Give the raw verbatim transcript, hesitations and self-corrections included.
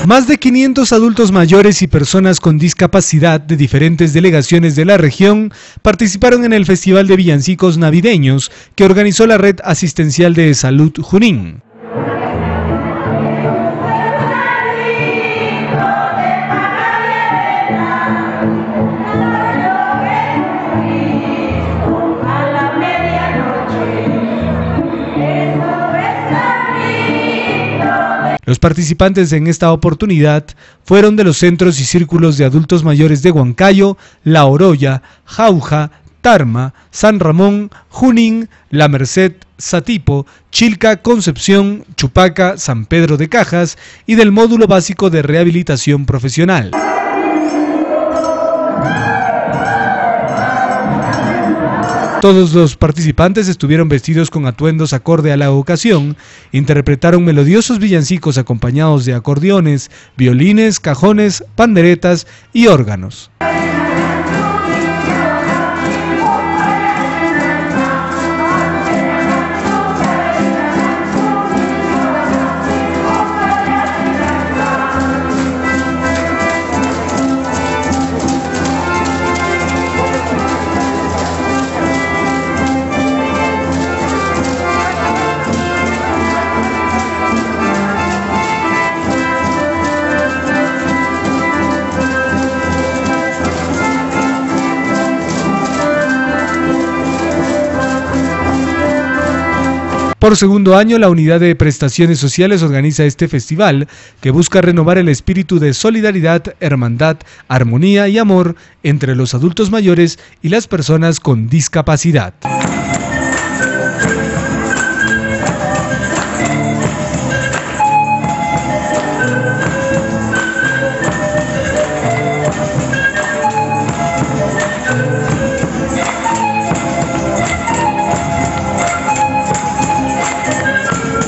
Más de quinientos adultos mayores y personas con discapacidad de diferentes delegaciones de la región participaron en el Festival de Villancicos Navideños que organizó la Red Asistencial de Salud Junín. Los participantes en esta oportunidad fueron de los centros y círculos de adultos mayores de Huancayo, La Oroya, Jauja, Tarma, San Ramón, Junín, La Merced, Satipo, Chilca, Concepción, Chupaca, San Pedro de Cajas y del Módulo Básico de Rehabilitación Profesional. Todos los participantes estuvieron vestidos con atuendos acorde a la ocasión, interpretaron melodiosos villancicos acompañados de acordeones, violines, cajones, panderetas y órganos. Por segundo año, la Unidad de Prestaciones Sociales organiza este festival que busca renovar el espíritu de solidaridad, hermandad, armonía y amor entre los adultos mayores y las personas con discapacidad.